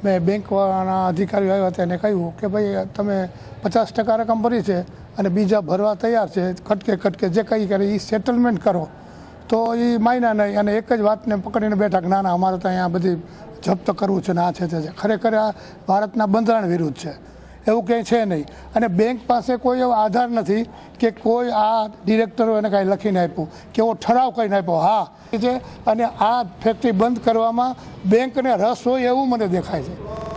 મેં બેંકના અધિકારીઓ આવ્યા હતા એને કહ્યું કે ભાઈ તમે 50% રકમ ભરી છે અને બીજા ભરવા તૈયાર છે, કટકે જે કંઈ કરે એ સેટલમેન્ટ કરો. તો એ માયના નહીં અને એક જ વાતને પકડીને બેઠા કે ના ના અમારે તો અહીંયા બધી જપ્ત કરવું છે ને આ છે તે છે. ખરેખર આ ભારતના બંધારણ વિરુદ્ધ છે, એવું કંઈ છે નહીં. અને બેંક પાસે કોઈ એવો આધાર નથી કે કોઈ આ ડિરેક્ટરો એને કાંઈ લખીને આપ્યું કે એવો ઠરાવ કરીને આપ્યો. હા છે અને આ ફેક્ટરી બંધ કરવામાં બેંકને રસ હોય એવું મને દેખાય છે.